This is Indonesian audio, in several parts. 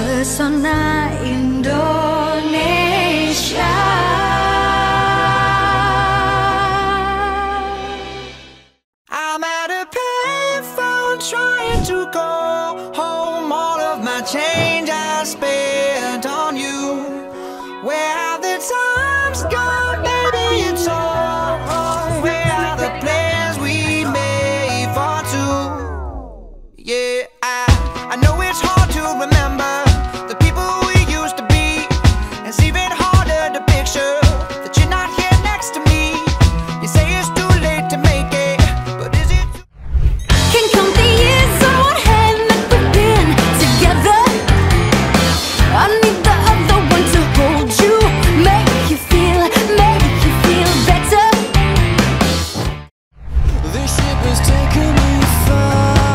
Pesona Indonesia. I'm at a payphone trying to go home. All of my change I spent on you. Where have the times gone, baby? It's all wrong. Where are the plans we made for two? Yeah, I know it's hard to remember the people we used to be. It's even harder to picture that you're not here next to me. You say it's too late to make it, but is it? Can count the years on one hand that we've been together. I need the other one to hold you, make you feel better. This ship has taken me far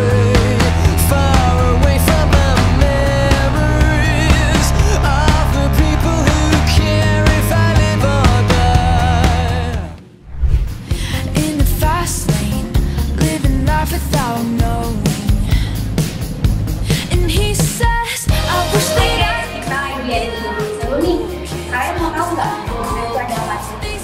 away from my memories of the people who care if I live or die. In the fast lane, living life without knowing. And he says, I wish that Kalian mau tahu nggak itu ada apa?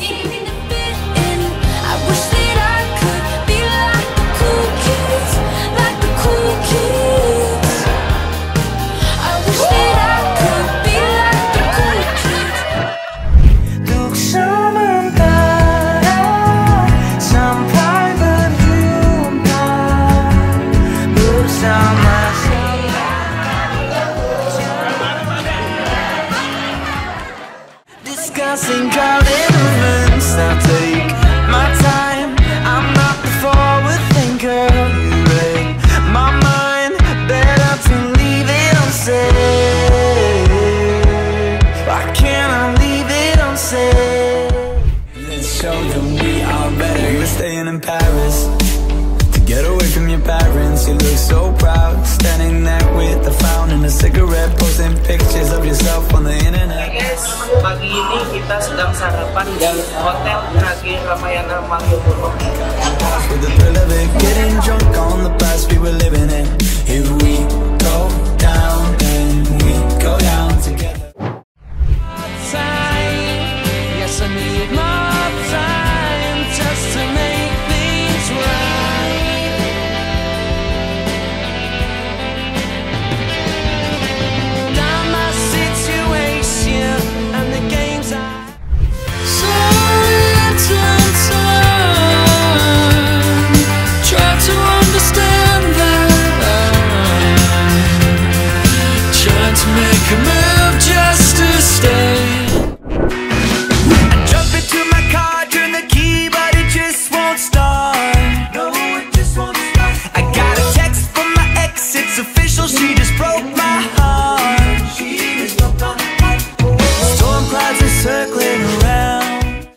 I wish that I could be like the cool kids, like the cool kids. I wish that I could be like the cool kids. Untuk sementara sampai berjumpa bersama. Discussing crowded rooms, I'll take my time. I'm not the forward thinker. You read my mind, better to leave it unsaid. Why can't I leave it unsaid? Let's show them we are better. You're staying in Paris to get away from your parents. You look so proud, standing there with a fountain and a cigarette, posting pictures of yourself on the internet. Guys, pagi ini kita sedang sarapan di Hotel Trage Ramayana Malioboro. With the thrill of it, getting drunk on the past we were living in. If we go down, then we go down together. Yes, I need more time just to make things right. Down my situation and the games I try to understand that. Trying to make a move just to stay. I jump into my car, turn the key, but it just won't start. No, it just won't start. I got a text from my ex, it's official, she just broke my heart. She just broke my heart. Storm clouds are circling around.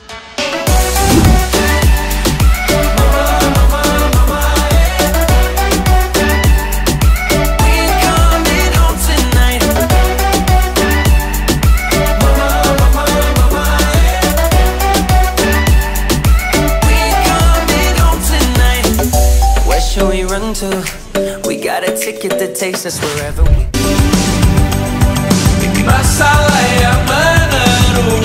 Shall we run to? We got a ticket that takes us wherever we. Masalah yang menurun,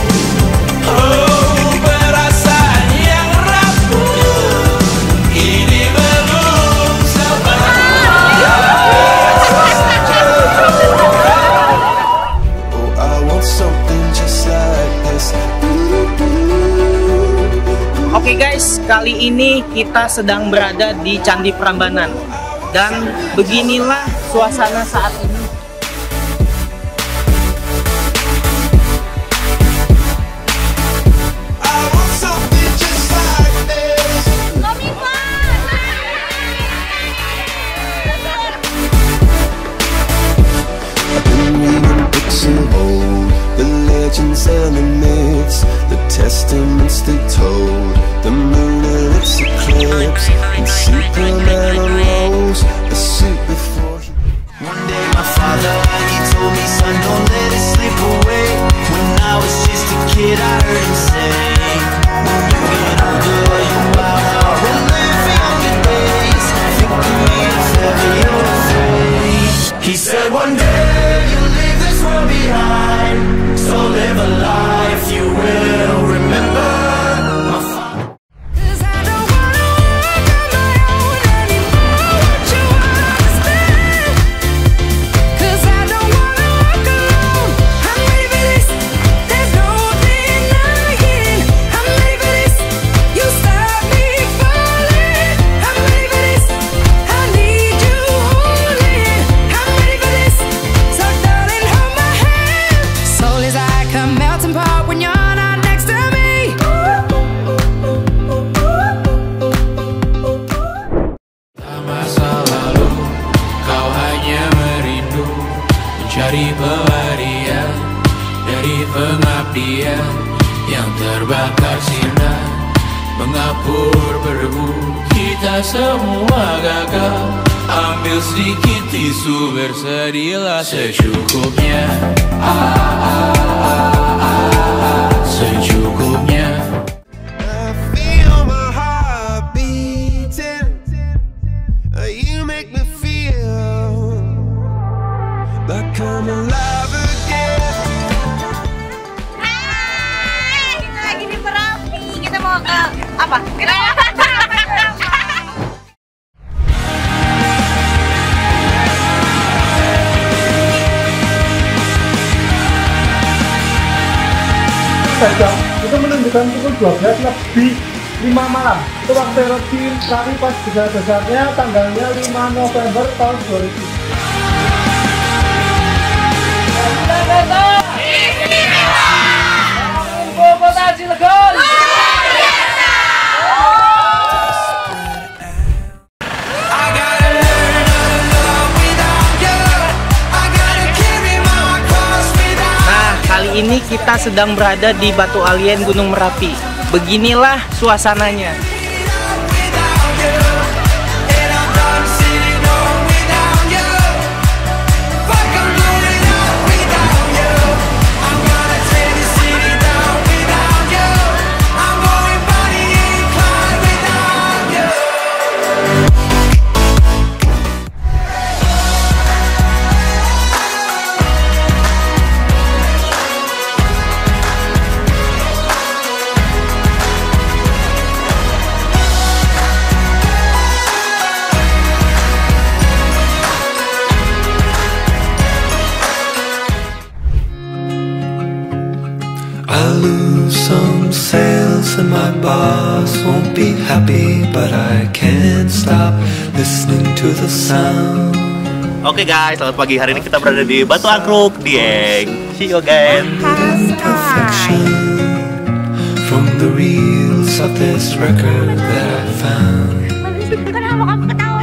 oh perasaan yang rapuh, ini belum sempat. Oh, I want something just like this. Oke guys, kali ini kita sedang berada di Candi Prambanan. Dan beginilah suasana saat ini. legends and the myths, the testaments they told, the moon and its eclipse, and Superman unrolls a suit before he... One day my father, he told me, son, don't let it slip away. When I was just a kid, I heard him say, when you get older, you bow out and live younger days. Think of me if ever you're afraid. He said, One day you'll leave this world behind, so live a life you will remember. Cause I don't wanna walk on my own anymore. Won't you understand? Cause I don't wanna walk alone. I'm ready for this. There's no denying. I'm ready for this. You stop me falling. I'm ready for this. I need you holding. I'm ready for this. So darling, hold my hand. Soul is like a melting pot when you're not next to me. Masa lalu kau hanya merindu mencari pelarian dari pengabdian yang terbakar sinar mengapur berdebu. Kita semua gagal. Ambil sedikit tisu, bersedialah secukupnya. Secukupnya. I feel my heart beating. You make me feel like I'm alive again. Hai, kita lagi di Merapi. Kita mau ke apa? Saja itu menunjukkan pukul 12 lebih 5 malam. Itu waktu erupsi Merapi pas besar-besarnya tanggalnya 5 November tahun 2000. I gotta learn how to love without you. I gotta carry my cross without. Nah, kali ini kita sedang berada di Batu Alien Gunung Merapi. Beginilah suasananya. I lose some sales and my boss won't be happy, but I can't stop listening to the sound. Oke guys, selamat pagi. Hari ini kita berada di Batu Angkruk, Dieng. See you again. Perfection from the reels of this record that I found. Kenapa kamu ketawa?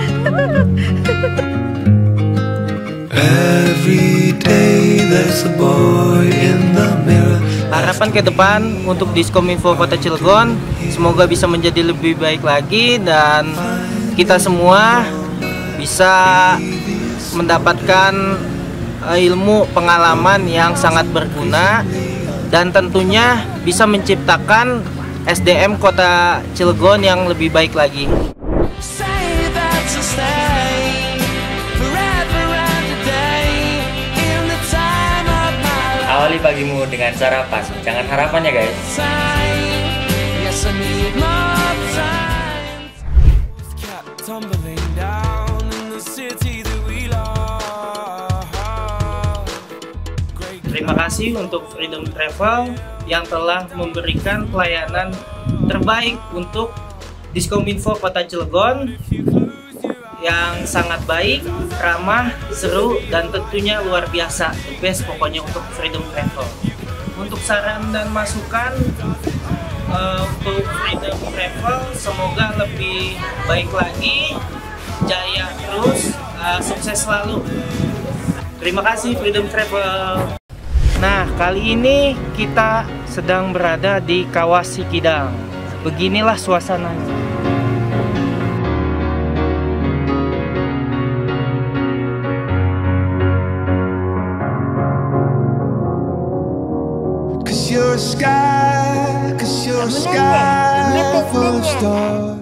Every day there's a boy in the mirror. Harapan ke depan untuk Diskominfo Kota Cilegon semoga bisa menjadi lebih baik lagi dan kita semua bisa mendapatkan ilmu pengalaman yang sangat berguna dan tentunya bisa menciptakan SDM Kota Cilegon yang lebih baik lagi. Say that you stay forever and a day in the time of my Awali pagimu dengan sarapan. Jangan harapan ya guys. time. Yes, I need more time. Kept tumbling down in the city that we love. Terima kasih untuk Freedom Travel yang telah memberikan pelayanan terbaik untuk Diskominfo Kota Cilegon yang sangat baik, ramah, seru, dan tentunya luar biasa. The best pokoknya untuk Freedom Travel. Untuk saran dan masukan untuk Freedom Travel, semoga lebih baik lagi, jaya terus, sukses selalu. Terima kasih Freedom Travel. Nah, kali ini kita sedang berada di Kawah Sikidang. Beginilah suasananya. Cause you're a sky, cause you're a sky full of stars.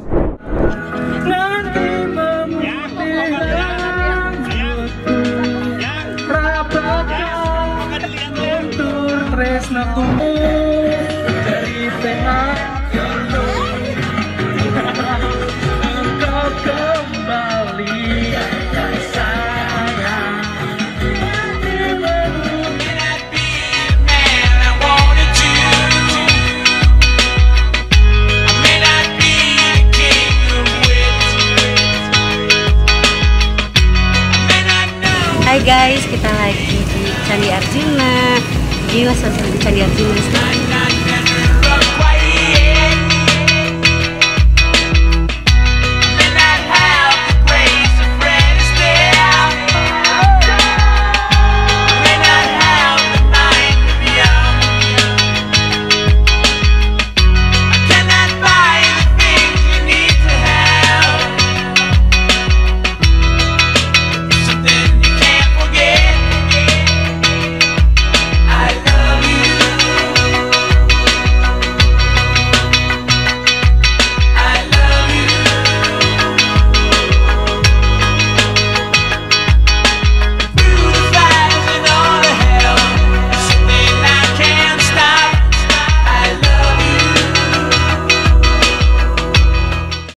Hai guys, kita lagi di Candi Arjuna. Gila suasana di Candi Arjuna.